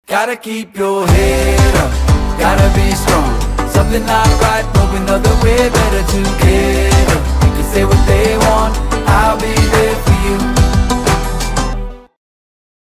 Gotta keep your head up, gotta be strong. Something not right, but we know that we're better together.